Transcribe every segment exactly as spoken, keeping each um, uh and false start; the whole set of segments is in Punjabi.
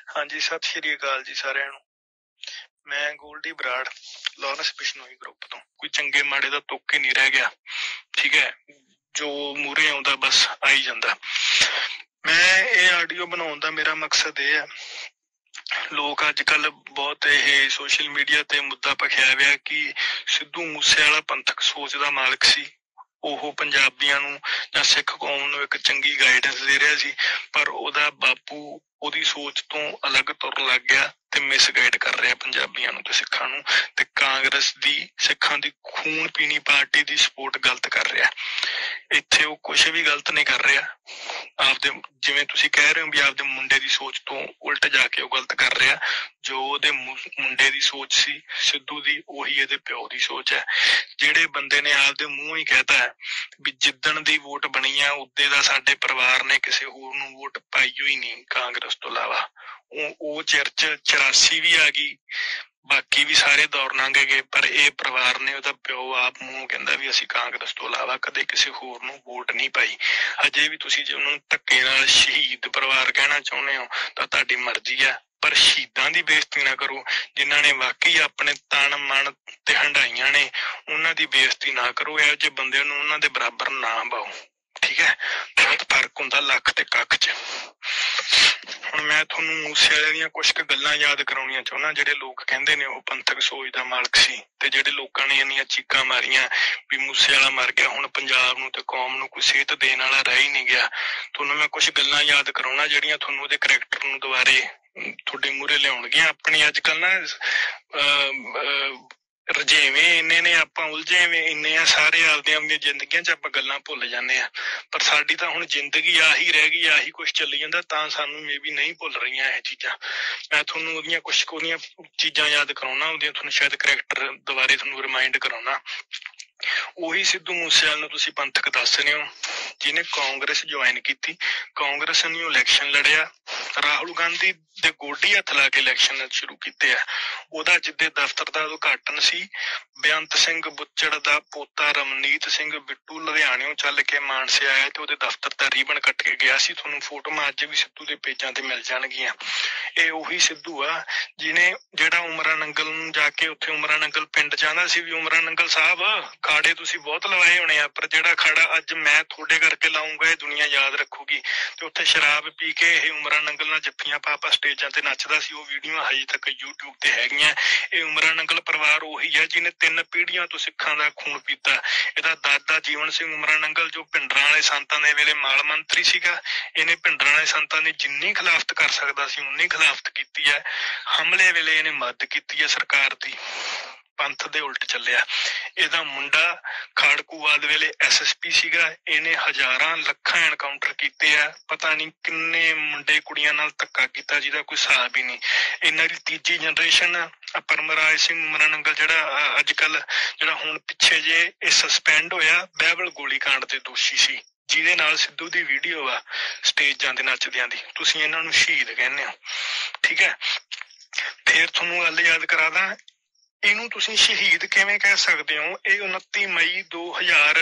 ਹਾਂਜੀ, ਸਤਿ ਸ਼੍ਰੀ ਅਕਾਲ ਜੀ ਸਾਰਿਆਂ ਨੂੰ। ਮੈਂ ਗੋਲਡੀ ਬਰਾੜ, ਲਾਰੈਂਸ ਬਿਸ਼ਨੋਈ ਗਰੁੱਪ ਤੋਂ। ਕੋਈ ਚੰਗੇ ਮਾੜੇ ਦਾ ਤੁੱਕ ਹੀ ਨਹੀਂ ਰਹਿ ਗਿਆ, ਠੀਕ ਹੈ। ਜੋ ਮੂਹਰੇ ਆਉਂਦਾ ਬਸ ਆਈ ਜਾਂਦਾ। ਮੈਂ ਇਹ ਆਡੀਓ ਬਣਾਉਣ ਦਾ ਮੇਰਾ ਮਕਸਦ ਇਹ ਹੈ, ਲੋਕ ਅੱਜ ਕੱਲ ਬਹੁਤ ਇਹ ਸੋਸ਼ਲ ਮੀਡੀਆ ਤੇ ਮੁੱਦਾ ਭਖਿਆ ਹੋਇਆ ਕਿ ਸਿੱਧੂ ਮੂਸੇਵਾਲਾ ਪੰਥਕ ਸੋਚ ਦਾ ਮਾਲਕ ਸੀ। ਉਹ ਪੰਜਾਬੀਆਂ ਨੂੰ ਜਾਂ ਸਿੱਖ ਕੌਮ ਨੂੰ ਇੱਕ ਚੰਗੀ ਗਾਈਡੈਂਸ ਦੇ ਰਿਹਾ ਸੀ, ਪਰ ਉਹਦਾ ਬਾਪੂ ਉਹਦੀ ਸੋਚ ਤੋਂ ਅਲੱਗ ਤੁਰਨ ਲੱਗ ਗਿਆ ਤੇ ਮਿਸਗਾਈਡ ਕਰ ਰਿਹਾ ਪੰਜਾਬੀਆਂ ਨੂੰ ਤੇ ਸਿੱਖਾਂ ਨੂੰ, ਤੇ ਕਾਂਗਰਸ ਦੀ ਸਿੱਖਾਂ ਦੀ ਖੂਨ ਪੀਣੀ ਪਾਰਟੀ ਦੀ ਸਪੋਰਟ ਗਲਤ ਕਰ ਰਿਹਾ। ਇੱਥੇ ਉਹ ਕੁਛ ਵੀ ਗਲਤ ਨਹੀਂ ਕਰ ਰਿਹਾ, ਆਪਦੇ ਜਿਵੇਂ ਤੁਸੀਂ ਕਹਿ ਰਹੇ ਹੋ ਵੀ ਆਪਦੇ ਮੁੰਡੇ ਦੀ ਸੋਚ ਤੋਂ ਉਲਟ ਜਾ ਕੇ ਉਹ ਗਲਤ ਕਰ ਰਿਹਾ। ਜੋ ਉਹਦੇ ਮੁੰਡੇ ਦੀ ਸੋਚ ਸੀ ਸਿੱਧੂ ਦੀ, ਉਹੀ ਇਹਦੇ ਪਿਓ ਦੀ ਸੋਚ ਹੈ। ਜਿਹੜੇ ਬੰਦੇ ਨੇ ਆਪਦੇ ਮੂੰਹ ਹੀ ਕਹਿਤਾ ਹੈ ਵੀ ਜਿੱਦਣ ਦੀ ਵੋਟ ਬਣੀ ਆ ਉਦੇ ਦਾ ਸਾਡੇ ਪਰਿਵਾਰ ਨੇ ਕਿਸੇ ਹੋਰ ਨੂੰ ਵੋਟ ਪਾਈ ਹੋਈ ਨਹੀਂ ਕਾਂਗਰਸ ਤੋਂ ਇਲਾਵਾ। ਉਹ ਉਹ ਚਿਰ ਚ ਚੁਰਾਸੀ ਵੀ ਆ ਗਈ, ਬਾਕੀ ਵੀ ਸਾਰੇ ਦੌਰ ਲੰਘ ਗਏ, ਪਰ ਇਹ ਪਰਿਵਾਰ ਨੇ, ਉਹਦਾ ਪਿਓ ਆਪ ਮੂੰਹ ਕਹਿੰਦਾ ਵੀ ਅਸੀਂ ਕਾਂਗਰਸ ਤੋਂ ਇਲਾਵਾ ਕਦੇ ਕਿਸੇ ਹੋਰ ਨੂੰ ਵੋਟ ਨਹੀਂ ਪਾਈ। ਅਜੇ ਵੀ ਤੁਸੀਂ ਜੇ ਉਹਨਾਂ ਨੂੰ ਧੱਕੇ ਨਾਲ ਸ਼ਹੀਦ ਪਰਿਵਾਰ ਕਹਿਣਾ ਚਾਹੁੰਦੇ ਹੋ ਤਾਂ ਤੁਹਾਡੀ ਮਰਜ਼ੀ ਆ, ਪਰ ਸ਼ਹੀਦਾਂ ਦੀ ਬੇਇੱਜ਼ਤੀ ਨਾ ਕਰੋ। ਜਿਨ੍ਹਾਂ ਨੇ ਵਾਕਈ ਆਪਣੇ ਤਨ ਮਨ ਤੇ ਹੰਢਾਈਆਂ ਨੇ, ਉਹਨਾਂ ਦੀ ਬੇਇੱਜ਼ਤੀ ਨਾ ਕਰੋ। ਇਹੋ ਜਿਹੇ ਬੰਦਿਆਂ ਨੂੰ ਉਹਨਾਂ ਦੇ ਬਰਾਬਰ ਨਾ ਪਾਓ, ਠੀਕ ਹੈ। ਬਹੁਤ ਫਰਕ ਹੁੰਦਾ ਲੱਖ ਤੇ ਕੱਖ ਚ। ਹੁਣ ਮੈਂ ਤੁਹਾਨੂੰ ਮੂਸੇਵਾਲੇ ਦੀਆਂ ਕੁਛ ਕੁ ਗੱਲਾਂ ਯਾਦ ਕਰਾਉਣੀਆਂ ਚਾਹੁੰਦਾ, ਜਿਹੜੇ ਲੋਕ ਕਹਿੰਦੇ ਨੇ ਉਹ ਪੰਥਕ ਸੋਚ ਦਾ ਮਾਲਕ ਸੀ, ਤੇ ਜਿਹੜੇ ਲੋਕਾਂ ਨੇ ਇੰਨੀਆਂ ਚੀਕਾਂ ਮਾਰੀਆਂ ਵੀ ਮੂਸੇਵਾਲਾ ਮਰ ਗਿਆ, ਹੁਣ ਪੰਜਾਬ ਨੂੰ ਤੇ ਕੌਮ ਨੂੰ ਕੋਈ ਸੇਧ ਦੇਣ ਵਾਲਾ ਰਹਿ ਹੀ ਨਹੀਂ ਗਿਆ। ਤੁਹਾਨੂੰ ਮੈਂ ਕੁਛ ਗੱਲਾਂ ਯਾਦ ਕਰਾਉਣਾ ਜਿਹੜੀਆਂ ਤੁਹਾਨੂੰ ਉਹਦੇ ਕਰੈਕਟਰ ਨੂੰ ਦੁਬਾਰੇ ਤੁਹਾਡੇ ਮੂਹਰੇ ਲਿਆਉਣਗੀਆਂ। ਆਪਣੀ ਅੱਜ ਕੱਲ ਨਾ ਅਹ ਰੁਝੇਵੇਂ ਇੰਨੇ ਨੇ, ਆਪਾਂ ਉਲਝੇ ਵੇ ਇੰਨੇ ਆ ਸਾਰੇ ਆਪਦੀਆਂ ਆਪਣੀਆਂ ਜ਼ਿੰਦਗੀਆਂ ਚ, ਆਪਾਂ ਗੱਲਾਂ ਭੁੱਲ ਜਾਂਦੇ ਹਾਂ। ਪਰ ਸਾਡੀ ਤਾਂ ਹੁਣ ਜ਼ਿੰਦਗੀ ਆਹੀ ਰਹਿ ਗਈ, ਆਹੀ ਕੁਛ ਚੱਲੀ ਜਾਂਦਾ, ਤਾਂ ਸਾਨੂੰ ਮੇ ਵੀ ਨਹੀਂ ਭੁੱਲ ਰਹੀਆਂ ਇਹ ਚੀਜ਼ਾਂ। ਮੈਂ ਤੁਹਾਨੂੰ ਉਹਦੀਆਂ ਕੁਛ ਉਹਦੀਆਂ ਚੀਜ਼ਾਂ ਯਾਦ ਕਰਾਉਣਾ, ਉਹਦੀਆਂ ਤੁਹਾਨੂੰ ਸ਼ਾਇਦ ਕਰੈਕਟਰ ਦੁਬਾਰੇ ਤੁਹਾਨੂੰ ਰਿਮਾਇੰਡ ਕਰਾਉਣਾ। ਉਹੀ ਸਿੱਧੂ ਮੂਸੇਵਾਲੇ ਨੂੰ ਤੁਸੀਂ ਪੰਥਕ ਦੱਸ ਰਹੇ ਹੋ, ਜਿਹਨੇ ਕਾਂਗਰਸ ਜੁਆਇਨ ਕੀਤੀ, ਕਾਂਗਰਸ ਨੇ ਇਲੈਕਸ਼ਨ ਲੜਿਆ, ਰਾਹੁਲ ਗਾਂਧੀ ਦੇ ਗੋਡੀ ਹੱਥ ਲਾ ਕੇ ਇਲੈਕਸ਼ਨ ਸ਼ੁਰੂ ਕੀਤੇ ਆ। ਉਹਦਾ ਜਿੱਦੇ ਦਫ਼ਤਰ ਦਾ ਉਦਘਾਟਨ ਸੀ, ਬੇਅੰਤ ਸਿੰਘ ਬੁੱਚੜ ਦਾ ਪੋਤਾ ਰਮਨੀਤ ਸਿੰਘ ਬਿੱਟੂ ਲੁਧਿਆਣਿਓਂ ਚੱਲ ਕੇ ਮਾਨਸੇ ਆਇਆ ਤੇ ਉਹਦੇ ਦਫ਼ਤਰ ਦਾ ਰੀਬਨ ਕੱਟ ਕੇ ਗਿਆ ਸੀ। ਤੁਹਾਨੂੰ ਫੋਟੋਆਂ ਅੱਜ ਵੀ ਸਿੱਧੂ ਦੇ ਪੇਜਾਂ ਤੇ ਮਿਲ ਜਾਣਗੀਆਂ। ਇਹ ਉਹੀ ਸਿੱਧੂ ਆ ਜਿਹਨੇ ਜਿਹੜਾ ਉਮਰਾ ਨੰਗਲ ਨੂੰ ਜਾ ਕੇ ਉੱਥੇ ਉਮਰਾ ਨੰਗਲ ਪਿੰਡ ਚਾਹੁੰਦਾ ਸੀ ਵੀ ਉਮਰਾ ਨੰਗਲ ਸਾਹਿਬ ਖਾੜੇ ਤੁਸੀਂ ਬਹੁਤ ਲਵਾਏ ਹੋਣੇ ਆ, ਪਰ ਜਿਹੜਾ ਖਾੜਾ ਅੱਜ ਮੈਂ ਤੁਹਾਡੇ ਕਰਕੇ ਲਾਉਂਗਾ ਇਹ ਦੁਨੀਆ ਯਾਦ ਰੱਖੂਗੀ। ਤੇ ਉੱਥੇ ਸ਼ਰਾਬ ਪੀ ਕੇ ਇਹ ਉਮਰਾ ਨੰਗਲ ਨਾਲ ਜੱਫੀਆਂ ਪਾ ਪਾ ਸਟੇਜਾਂ ਤੇ ਨੱਚਦਾ ਸੀ। ਉਹ ਵੀਡੀਓ ਹਜੇ ਤੱਕ ਯੂਟਿਊਬ ਤੇ ਹੈਗੀਆਂ। ਇਹ ਉਮਰਾ ਨੰਗਲ ਪਰਿਵਾਰ ਉਹੀ ਹੈ ਜਿਹਨੇ ਤਿੰਨ ਪੀੜ੍ਹੀਆਂ ਤੋਂ ਸਿੱਖਾਂ ਦਾ ਖੂਨ ਪੀਤਾ। ਇਹਦਾ ਦਾਦਾ ਜੀਵਨ ਸਿੰਘ ਉਮਰਾ ਨੰਗਲ ਜੋ ਭਿੰਡਰਾਂ ਵਾਲੇ ਸੰਤਾਂ ਦੇ ਵੇਲੇ ਮਾਲ ਮੰਤਰੀ ਸੀਗਾ, ਇਹਨੇ ਭਿੰਡਰਾਂ ਵਾਲੇ ਸੰਤਾਂ ਦੀ ਜਿੰਨੀ ਖਿਲਾਫਤ ਕਰ ਸਕਦਾ ਸੀ ਉਨੀ ਖਿਲਾਫਤ ਕੀਤੀ ਹੈ। ਹਮਲੇ ਵੇਲੇ ਇਹਨੇ ਮਦਦ ਕੀਤੀ ਹੈ ਸਰਕਾਰ ਦੀ, ਪੰਥ ਦੇ ਉਲਟ ਚੱਲਿਆ। ਇਹਦਾ ਮੁੰਡਾ ਖਾੜਕੂਵਾਦ ਵੇਲੇ ਐਸ ਐਸ ਪੀ ਸੀਗਾ, ਇਹਨੇ ਹਜ਼ਾਰਾਂ ਲੱਖਾਂ ਐਨਕਾਊਂਟਰ ਕੀਤੇ ਆ, ਪਤਾ ਨਹੀਂ ਕਿੰਨੇ ਮੁੰਡੇ ਕੁੜੀਆਂ ਨਾਲ ਧੱਕਾ ਕੀਤਾ ਜਿਹਦਾ ਕੋਈ ਹਿਸਾਬ ਹੀ ਨਹੀਂ। ਇਹਨਾਂ ਦੀ ਤੀਜੀ ਜਨਰੇਸ਼ਨ ਪਰਮਰਾਜ ਸਿੰਘ ਉਮਰਾ ਨੰਗਲ ਜਿਹੜਾ ਅੱਜ ਕੱਲ ਜਿਹੜਾ ਹੁਣ ਪਿੱਛੇ ਜੇ ਇਹ ਸਸਪੈਂਡ ਹੋਇਆ, ਬਹਿਬਲ ਗੋਲੀਕਾਂਡ ਦੇ ਦੋਸ਼ੀ ਸੀ, ਜਿਹਦੇ ਨਾਲ ਸਿੱਧੂ ਦੀ ਵੀਡੀਓ ਆ ਸਟੇਜਾਂ ਤੇ ਨੱਚਦਿਆਂ ਦੀ। ਤੁਸੀਂ ਇਹਨਾਂ ਨੂੰ ਸ਼ਹੀਦ ਕਹਿੰਦੇ ਹੋ, ਠੀਕ ਹੈ। ਫੇਰ ਤੁਹਾਨੂੰ ਗੱਲ ਯਾਦ ਕਰਾਦਾ, ਇਹਨੂੰ ਤੁਸੀਂ ਸ਼ਹੀਦ ਕਿਵੇਂ ਕਹਿ ਸਕਦੇ ਹੋ? ਇਹ ਉਨੱਤੀ ਮਈ ਦੋ ਹਜ਼ਾਰ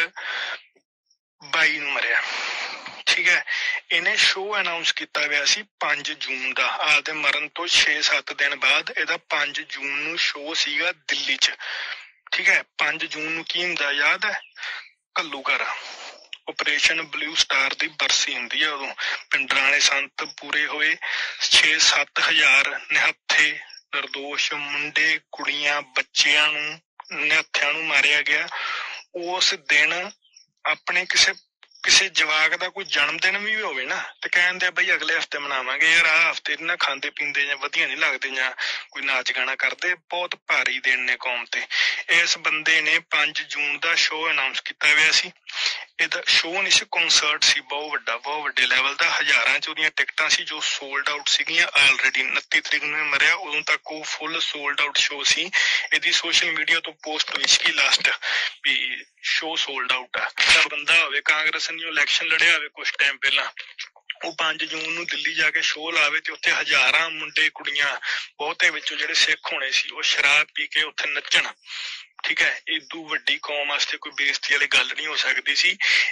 ਬਾਈ ਨੂੰ ਮਰਿਆ, ਠੀਕ ਹੈ। ਇਹਨੇ ਸ਼ੋਅ ਅਨਾਊਂਸ ਕੀਤਾ ਹੋਇਆ ਸੀ ਪੰਜ ਜੂਨ ਦਾ, ਆਪਦੇ ਮਰਨ ਤੋਂ ਛੇ ਸੱਤ ਦਿਨ ਬਾਅਦ ਇਹਦਾ ਪੰਜ ਜੂਨ ਨੂੰ ਸ਼ੋਅ ਸੀਗਾ ਦਿੱਲੀ ਚ, ਠੀਕ ਹੈ। ਪੰਜ ਜੂਨ ਨੂੰ ਕੀ ਹੁੰਦਾ ਯਾਦ ਹੈ? ਘੱਲੂਘਾਰਾ ਆਪਰੇਸ਼ਨ ਬਲੂ ਸਟਾਰ ਦੀ ਬਰਸੀ ਹੁੰਦੀ ਆ। ਉਦੋਂ ਪਿੰਡਰਾਂ ਵਾਲੇ ਸੰਤ ਪੂਰੇ ਹੋਏ, ਛੇ ਸੱਤ ਹਜ਼ਾਰ ਨਿਹੱਥੇ ਨਿਰਦੋਸ਼ ਮੁੰਡੇ ਕੁੜੀਆਂ ਬੱਚਿਆਂ ਨੂੰ ਨਿਹੱਥਿਆਂ ਨੂੰ ਮਾਰਿਆ ਗਿਆ। ਉਸ ਦਿਨ ਆਪਣੇ ਕਿਸੇ ਕਿਸੇ ਜਵਾਕ ਦਾ ਕੋਈ ਜਨਮ ਦਿਨ ਵੀ ਹੋਵੇ ਨਾ ਤੇ ਕਹਿੰਦੇ ਆ ਬਈ ਅਗਲੇ ਹਫ਼ਤੇ ਮਨਾਵਾਂਗੇ। ਯਾਰ ਆਹ ਹਫ਼ਤੇ ਨਾ ਖਾਂਦੇ ਪੀਂਦੇ ਜਾਂ ਵਧੀਆ ਨਹੀਂ ਲੱਗਦੇ ਜਾਂ ਕੋਈ ਨਾਚ ਗਾਣਾ ਕਰਦੇ, ਬਹੁਤ ਭਾਰੀ ਦਿਨ ਨੇ ਕੌਮ ਤੇ। ਇਸ ਬੰਦੇ ਨੇ ਪੰਜ ਜੂਨ ਦਾ ਸ਼ੋਅ ਅਨਾਊਂਸ ਕੀਤਾ ਹੋਇਆ ਸੀ। ਇਹਦਾ ਸ਼ੋਅ ਨਹੀਂ ਸੀ, ਕਨਸਰਟ ਸੀ, ਬਹੁਤ ਵੱਡਾ, ਬਹੁਤ ਵੱਡੇ ਲੈਵਲ ਦਾ। ਹਜ਼ਾਰਾਂ ਚ ਉਹਦੀਆਂ ਟਿਕਟਾਂ ਸੀ ਜੋ ਸੋਲਡ ਆਊਟ ਸੀਗੀਆਂ ਆਲਰੇਡੀ। ਉਨੱਤੀ ਤਰੀਕ ਨੂੰ ਇਹ ਮਰਿਆ, ਉਦੋਂ ਤੱਕ ਉਹ ਫੁੱਲ ਸੋਲਡ ਆਊਟ ਸ਼ੋਅ ਸੀ। ਇਹਦੀ ਸੋਸ਼ਲ ਮੀਡੀਆ ਤੋਂ ਪੋਸਟ ਹੋਈ ਸੀਗੀ ਲਾਸਟ ਵੀ ਸ਼ੋਅ ਸੋਲਡ ਆਊਟ ਆ। ਤਾਂ ਬੰਦਾ ਹੋਵੇ ਕਾਂਗਰਸ ਨੇ ਇਲੈਕਸ਼ਨ ਲੜਿਆ ਹੋਵੇ ਕੁਛ ਟਾਈਮ ਪਹਿਲਾਂ, ਉਹ ਪੰਜ ਜੂਨ ਨੂੰ ਦਿੱਲੀ ਜਾ ਕੇ ਸ਼ੋਅ ਲਾਵੇ ਤੇ ਉੱਥੇ ਹਜ਼ਾਰਾਂ ਮੁੰਡੇ ਕੁੜੀਆਂ, ਬਹੁਤੇ ਵਿੱਚੋਂ ਜਿਹੜੇ ਸਿੱਖ ਹੋਣੇ ਸੀ, ਉਹ ਸ਼ਰਾਬ ਪੀ ਕੇ ਉੱਥੇ ਨੱਚਣ। ठीक है। इदू वड्डी कौम वास्ते कोई बेइज्जती वाली गल नहीं हो सकती सी।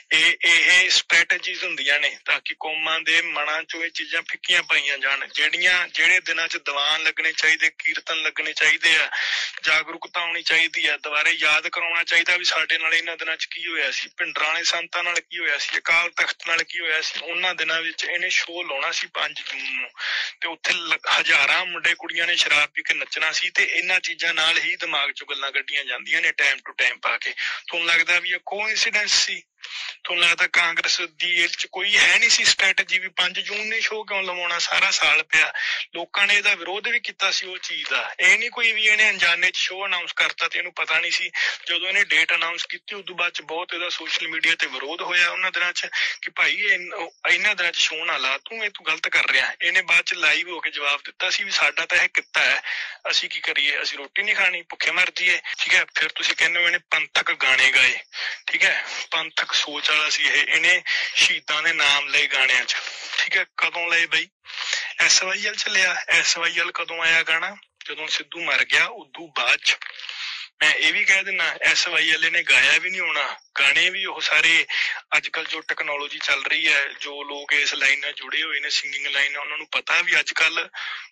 ये स्ट्रैटेजीज हुंदियां ने ताकि कौमां दे मनां चों ये चीज़ां फिक्कियां पाईयां जाण। जिहड़ियां जिहड़े दिनां च दीवान लगने चाहिए, कीर्तन लगने चाहिए आ, जागरूकता होनी चाहिए है, दुबारे याद कराउणा चाहिए भी साडे नाल इन्हां दिनां च की होया सी, भिंडरां वाले संतां नाल की होया सी, अकाल तख्त नाल की होया सी। उन्हां दिनां विच इहने शो लाउणा सी पंज जून नूं ते उत्थे हज़ारां मुंडे कुड़ियां ने शराब पी के नच्चना सी ते इन्हां चीज़ां नाल ही दिमाग चों गल्लां कड्ढियां ਜਾਂਦੀਆਂ ने टाइम टू टाइम पा के। तुहानूं लगदा भी कोइंसीडेंस सी? तुहानूं लगदा कांग्रेस दी इह च कोई है नहीं सी स्ट्रैटेजी भी पंज जून ने शो क्यों लवाउणा? सारा साल पिया लोकां ने इहदा विरोध भी कीता सी उह चीज़ दा। इह नहीं कोई भी इहने अनजाने च शो अनाउंस करता ते इहनूं पता नहीं सी। जदों इहने डेट अनाउंस कीती उदों बाद च बहुत इहदा सोशल मीडिया ते विरोध होया उन्हां दिनां च कि भाई इन्हां दिनां च शो ना ला, तूं इह तूं गलत कर रिहा। इहने बाद च लाइव हो के जवाब दित्ता सी भी साडा तां इह किੱਤਾ है, असीं की करिए, असीं रोटी नहीं खानी, भुखे मर जाइए। ठीक है। फिर तुसीं कहंदे हो इहने पंथक गाने गाए। ठीक है। पंथक सोच वाला सी इह, इहने शहीदां दे नाम लए गाणियां च। ठीक है। कदों लए बई? एस वाई एल च लिया। एस वाई एल कदों आया गाना? जदों सिद्धू मर गया उदों बाद च। मैं ये भी कह दिना एस वाई एल ने गाया भी नहीं होना, गाने भी वो सारे अजकल जो टेक्नोलॉजी चल रही है, जो लोग इस लाइन नाल जुड़े हुए ने सिंगिंग लाइन, उन्होंने पता भी अजकल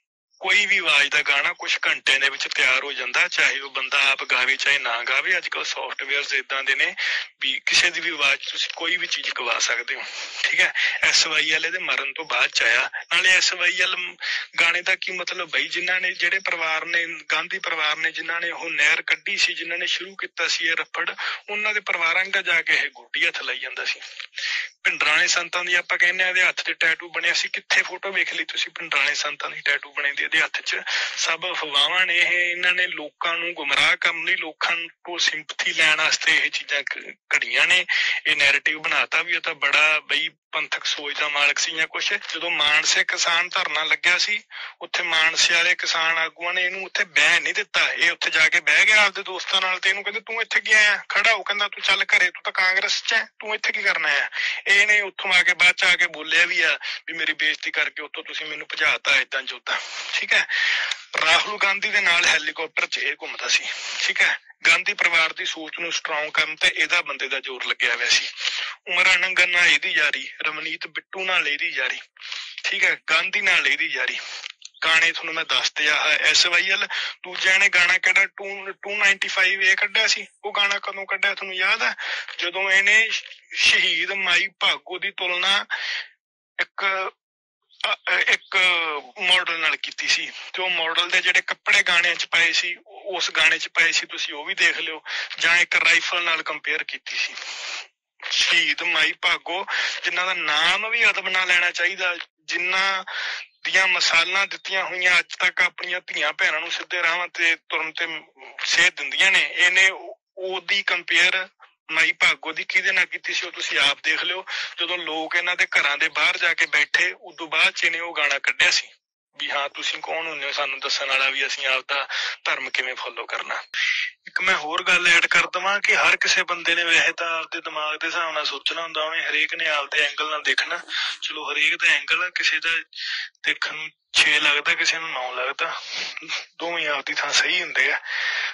कोई भी आवाज का गाना कुछ घंटे दे विच तैयार हो जाता, चाहे वह बंदा आप गावे चाहे ना गावे। अजकल सॉफ्टवेयर इदां दे ने भी किसी की भी आवाज तुसीं कोई भी चीज़ गवा सकते हो। ठीक है। एस वाई एल दे मरन तो बाद च आया। नाले एस वाई एल गाने का की मतलब बई, जिन्हां ने जिहड़े परिवार ने गांधी परिवार ने जिन्हां ने वो नहर कड्ढी सी, जिन्हां ने शुरू किया सी ये रफड़, उन्हां दे परिवारां दा जाके ये गोडी हथ लाई जांदा सी। भिंडरां वाले संतां दी आपां कहने इहदे हत्थ ते टैटू बनिया सी, कित्थे फोटो वेख ली तुसीं भिंडरां वाले संतां दी टैटू बने दी इहदे हत्थ च? सब अफवाहां ने। इह इन्हां ने लोकां नूं गुमराह करन लई, लोकां को सिंपथी लैण वास्ते इह चीज़ां घड़ियां ने। इह नैरेटिव बनाता भी इह तां बड़ा बई पंथक सोच दा मालक सी या कुछ। जदों मानसे किसान धरना लग्या सी, उत्थे मानसे वाले किसान आगूआं ने इहनूं उत्थे बहन नहीं दित्ता। इह उत्थे जाके बह गया आपदे दोस्तां नाल ते इहनूं कहंदे तूं इत्थे की आया खड़ा हो, कहंदा तूं चल घरे, तूं तां कांग्रेस च है, तूं इत्थे की करना है? इहने उत्थों आके बाद च आके बोलिया भी आ भी मेरी बेइज्जती करके उत्थों तुसीं मैनूं भजाता इदां जोदां। ठीक है। राहुल गांधी दे नाल हैलीकॉप्टर च इह घुमदा सी। ठीक है। गांधी परिवार की सोच नूं स्ट्रॉन्ग करन ते इहदा बंदे दा जोर लग्या होया सी। उमरां नंगन नाल इहदी यारी, रमनीत बिट्टू नाल इहदी यारी। ठीक है। गांधी नाल इहदी यारी। गाने थोनों मैं दसते आ एस वाई एल दूजिया ने गाना कहड़ा टू टू नाइनटी फाइव ए कड्ढिया सी। वो गाना कदों कड्ढिया थोनों याद है? जदों इहने शहीद माई भागो की तुलना एक एक मॉडल नाल कीती सी ते वो मॉडल दे जिहड़े कपड़े गाने च पाए सी उस गाने च पाए सी, तुसीं वो भी देख लिओ। जां एक राइफल नाल कंपेयर कीती सी। शहीद माई भागो जिन्हां दा नाम भी अदब नाल लैना चाहिदा, जिन्हां दियां मसालां दित्तियां होईयां अज तक अपणियां धीआं भैणां नूं सिद्धे राहां ते तुरन ते सेध दिंदियां ने, इहने ओदी कंपेयर माई भागो दी किहदे नाल कीती सी, तुसीं आप देख लिओ। जदों लोग इन्हां दे घरां दे बाहर जाके बैठे उदों बाद च इहने ओह गाना कड्ढिया सी भी हाँ तुसीं कौन हुंदे हो सानूं दस्सण वाला भी असीं आपदा धर्म किवें फॉलो करना। एक मैं होर गल ऐड कर दवां कि हर किसी बंदे ने वैसे तां आपदे दिमाग दे हिसाब नाल सोचना हुंदा, उवें हरेक ने आपदे एंगल नाल देखना। चलो हरेक दा एंगल किसी दा देखण नूं छे लगदा, किसी नूं नौ लगदा, दोवें आपदी थां सही हुंदे आ।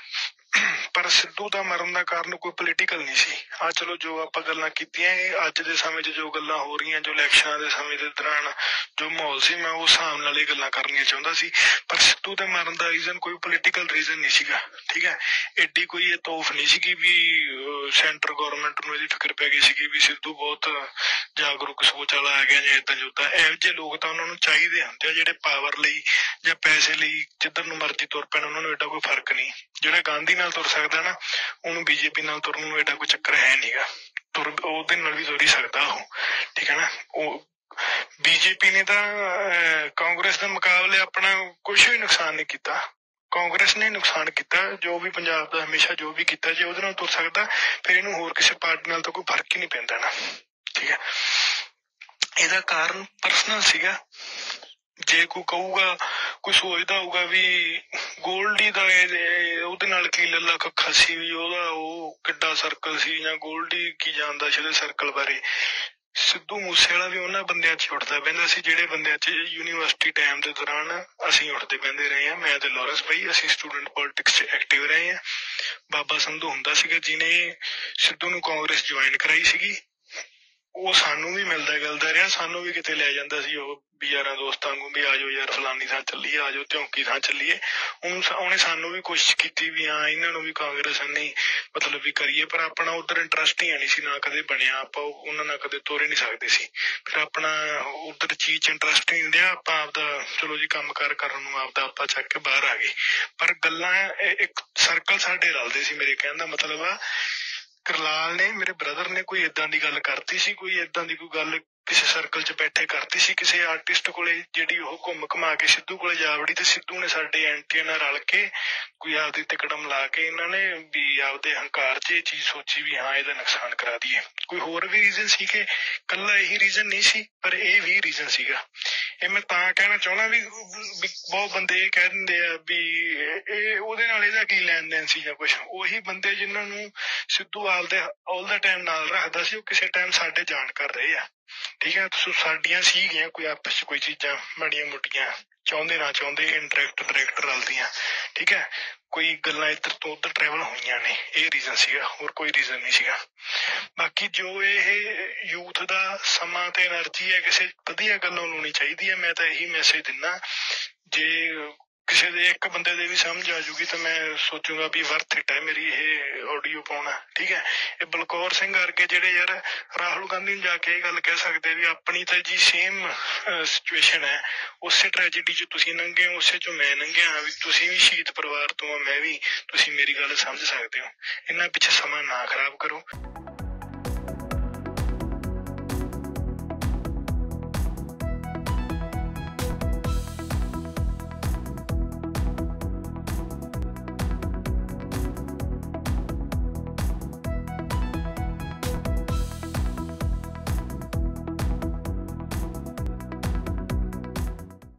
पर सिद्धू दा मरण दा कारण कोई पोलीटिकल नहीं सी। आ चलो जो आपां गल्लां कीतियां अज दे समय च जो गल्लां हो रहीआं, जो इलैक्शनां दे समय दे दौरान जो माहौल सी, मैं उस हिसाब नाल इह गल्लां करनियां चाहुंदा सी। पर सिद्धू दे मरण दा रीजन कोई पोलीटिकल रीजन नहीं सीगा। ठीक है। एडी कोई तोफ नहीं सीगी भी सेंटर गौरमेंट नूं इहदी फिक्र पै गई सीगी भी सिद्धू बहुत जागरूक सोच वाला आ गया जां इदां जोदां। इहो ਜਿਹੇ लोग तां उन्हां नूं चाहीदे हुंदे आ ਜਿਹੜੇ पावर ਲਈ ਜਾਂ पैसे ਲਈ जिधर ਨੂੰ मर्जी तुर पैण, उन्हां नूं एडा कोई फर्क नहीं। ਜਿਹੜਾ गांधी नाल तुर सकदा ना, ਉਹਨੂੰ बीजेपी नाल तुरन ਨੂੰ एडा कोई चक्कर है नहींगा। तुर ਉਹਦੇ ਨਾਲ भी तुर ही सकदा ਉਹ। ठीक है ना। ਉਹ बीजेपी ने तां कांग्रेस के मुकाबले अपना कुछ भी नुकसान नहीं किया। कांग्रेस ने नुकसान किया जो भी पंजाब का हमेशा जो भी किया, जे ਉਹਦੇ ਨਾਲ तुर सकदा फिर इहनूं होर किसी पार्टी नाल तां कोई फर्क ही नहीं पैंदा ना। ठीक है। ਇਹਦਾ ਕਾਰਨ पर्सनल सीगा। जे कोई कहूगा कोई सोचदा होगा भी गोल्डी दा ਉਹਦੇ ਨਾਲ की लला कक्खा सी भी ਉਹਦਾ ਉਹ ਕਿੱਡਾ सर्कल सी, ਜਾਂ गोल्डी की जानदा ਸੀ ਉਹਦੇ सर्कल बारे। ਸਿੱਧੂ ਮੂਸੇਵਾਲਾ ਵੀ ਉਹਨਾਂ ਬੰਦਿਆਂ 'ਚ ਉੱਠਦਾ ਬਹਿੰਦਾ ਸੀ ਜਿਹੜੇ ਬੰਦਿਆਂ 'ਚ ਯੂਨੀਵਰਸਿਟੀ ਟਾਈਮ ਦੇ ਦੌਰਾਨ ਅਸੀਂ ਉੱਠਦੇ ਬਹਿੰਦੇ ਰਹੇ ਹਾਂ। ਮੈਂ ਤੇ ਲਾਰੈਂਸ ਬਾਈ ਅਸੀਂ ਸਟੂਡੈਂਟ ਪੋਲਿਟਿਕਸ 'ਚ ਐਕਟਿਵ ਰਹੇ ਹਾਂ। ਬਾਬਾ ਸੰਧੂ ਹੁੰਦਾ ਸੀਗਾ ਜਿਹਨੇ ਸਿੱਧੂ ਨੂੰ ਕਾਂਗਰਸ ਜੁਆਇਨ ਕਰਾਈ ਸੀਗੀ। ਉਹ ਸਾਨੂੰ ਵੀ ਮਿਲਦਾ ਗਿਲਦਾ ਰਿਹਾ, ਸਾਨੂੰ ਵੀ ਕਿਤੇ ਲੈ ਜਾਂਦਾ ਸੀ ਉਹ ਵੀ ਯਾਰਾਂ ਦੋਸਤਾਂ ਨੂੰ ਵੀ ਆ ਜਾਓ ਯਾਰ ਫਲਾਨੀ ਥਾਂ ਚੱਲੀਏ, ਆ ਜਾਓ ਧਿਉਂਕੀ ਥਾਂ ਚੱਲੀਏ। ਉਹਨੂੰ ਉਹਨੇ ਸਾਨੂੰ ਵੀ ਕੋਸ਼ਿਸ਼ ਕੀਤੀ ਵੀ ਹਾਂ ਇਹਨਾਂ ਨੂੰ ਵੀ ਕਾਂਗਰਸ ਨਹੀਂ ਮਤਲਬ ਵੀ ਕਰੀਏ, ਪਰ ਆਪਣਾ ਉੱਧਰ ਇੰਟਰਸਟ ਹੀ ਹੈ ਨਹੀਂ ਸੀ, ਨਾ ਕਦੇ ਬਣਿਆ, ਆਪਾਂ ਉਹਨਾਂ ਨਾਲ ਕਦੇ ਤੋਰੇ ਨਹੀਂ ਸਕਦੇ ਸੀ। ਫਿਰ ਆਪਣਾ ਉੱਧਰ ਚੀਜ਼ 'ਚ ਇੰਟਰਸਟ ਨਹੀਂ ਰਿਹਾ, ਆਪਾਂ ਆਪਦਾ ਚਲੋ ਜੀ ਕੰਮ ਕਾਰ ਕਰਨ ਨੂੰ ਆਪਦਾ ਆਪਾਂ ਚੱਕ ਕੇ ਬਾਹਰ ਆ ਗਏ। ਪਰ ਗੱਲਾਂ ਇੱਕ ਸਰਕਲ ਸਾਡੇ ਰਲਦੇ ਸੀ। ਮੇਰੇ ਕਹਿਣ ਦਾ ਮਤਲਬ ਆ ਕਰਲਾਲ ਨੇ ਮੇਰੇ ਬ੍ਰਦਰ ਨੇ ਕੋਈ ਏਦਾਂ ਦੀ ਗੱਲ ਕਰਤੀ ਸੀ, ਕੋਈ ਏਦਾਂ ਦੀ ਕੋਈ ਗੱਲ ਕਿਸੇ ਸਰਕਲ 'ਚ ਬੈਠੇ ਕਰਤੀ ਸੀ ਕਿਸੇ ਆਰਟਿਸਟ ਕੋਲੇ, ਜਿਹੜੀ ਉਹ ਘੁੰਮ ਘੁਮਾ ਕੇ ਸਿੱਧੂ ਕੋਲੇ ਜਾ ਵੜੀ ਤੇ ਸਿੱਧੂ ਨੇ ਸਾਡੇ ਐਂਟੀਆਂ ਨਾਲ ਰਲ ਕੇ ਕੋਈ ਆਪਦੀ ਤਿਕੜਮ ਲਾ ਕੇ ਇਹਨਾਂ ਨੇ ਵੀ ਆਪਦੇ ਹੰਕਾਰ 'ਚ ਇਹ ਚੀਜ਼ ਸੋਚੀ ਵੀ ਹਾਂ ਇਹਦਾ ਨੁਕਸਾਨ ਕਰਾ ਦਈਏ। ਕੋਈ ਹੋਰ ਵੀ ਰੀਜ਼ਨ ਸੀ ਕਿ ਇਕੱਲਾ ਇਹੀ ਰੀਜ਼ਨ ਨਹੀਂ ਸੀ, ਪਰ ਇਹ ਵੀ ਰੀਜ਼ਨ ਸੀਗਾ। ਇਹ ਮੈਂ ਤਾਂ ਕਹਿਣਾ ਚਾਹੁੰਦਾ ਵੀ ਬਹੁਤ ਬੰਦੇ ਇਹ ਕਹਿ ਦਿੰਦੇ ਆ ਵੀ ਇਹ ਉਹਦੇ ਨਾਲ ਇਹਦਾ ਕੀ ਲੈਣ ਦੇਣ ਸੀ ਜਾਂ ਕੁਛ। ਉਹੀ ਬੰਦੇ ਜਿਨ੍ਹਾਂ ਨੂੰ ਸਿੱਧੂ ਆਪਦੇ ਆਲ ਦਾ ਟਾਈਮ ਨਾਲ ਰੱਖਦਾ ਸੀ ਉਹ ਕਿਸੇ ਟਾਈਮ ਸਾਡੇ ਜਾਣਕਾਰ ਰਹੇ ਆ। ਠੀਕ ਹੈ, ਸਾਡੀਆਂ ਸੀਗੀਆਂ ਕੋਈ ਆਪਸ 'ਚ ਕੋਈ ਚੀਜ਼ਾਂ ਮਾੜੀਆਂ ਮੋਟੀਆਂ ਚਾਹੁੰਦੇ ਨਾ ਚਾਹੁੰਦੇ ਇੰਟਰੈਕਟ ਡਾਇਰੈਕਟ ਰਲਦੀਆਂ। ਠੀਕ ਹੈ, ਕੋਈ ਗੱਲਾਂ ਇੱਧਰ ਤੋਂ ਉੱਧਰ ਟਰੈਵਲ ਹੋਈਆਂ ਨੇ, ਇਹ ਰੀਜ਼ਨ ਸੀਗਾ, ਹੋਰ ਕੋਈ ਰੀਜ਼ਨ ਨਹੀਂ ਸੀਗਾ। ਬਾਕੀ ਜੋ ਇਹ ਯੂਥ ਦਾ ਸਮਾਂ ਤੇ ਐਨਰਜੀ ਹੈ ਕਿਸੇ ਵਧੀਆ ਗੱਲ ਨੂੰ ਲਾਉਣੀ ਚਾਹੀਦੀ ਹੈ। ਮੈਂ ਤਾਂ ਇਹੀ ਮੈਸੇਜ ਦਿੰਦਾ, ਜੇ ਕਿਸੇ ਦੇ ਇੱਕ ਬੰਦੇ ਦੇ ਵੀ ਸਮਝ ਆ ਜੂਗੀ ਤਾਂ ਮੈਂ ਸੋਚੂਗਾ ਵੀ ਵਰਥ ਇਟ ਹੈ ਮੇਰੀ ਇਹ ਆਡੀਓ ਪਾਉਣਾ। ਠੀਕ ਹੈ, ਇਹ ਬਲਕੌਰ ਸਿੰਘ ਵਰਗੇ ਜਿਹੜੇ ਯਾਰ ਰਾਹੁਲ ਗਾਂਧੀ ਨੂੰ ਜਾ ਕੇ ਇਹ ਗੱਲ ਕਹਿ ਸਕਦੇ ਵੀ ਆਪਣੀ ਤਾਂ ਜੀ ਸੇਮ ਸਿਚੁਏਸ਼ਨ ਹੈ, ਉਸੇ ਟ੍ਰੈਜਡੀ 'ਚ ਤੁਸੀਂ ਲੰਘੇ ਹੋ, ਉਸੇ 'ਚੋਂ ਮੈਂ ਲੰਘਿਆ, ਵੀ ਤੁਸੀਂ ਵੀ ਸ਼ਹੀਦ ਪਰਿਵਾਰ ਤੋਂ ਆ ਮੈਂ ਵੀ, ਤੁਸੀਂ ਮੇਰੀ ਗੱਲ ਸਮਝ ਸਕਦੇ ਹੋ। ਇਹਨਾਂ ਪਿੱਛੇ ਸਮਾਂ ਨਾ ਖਰਾਬ ਕਰੋ।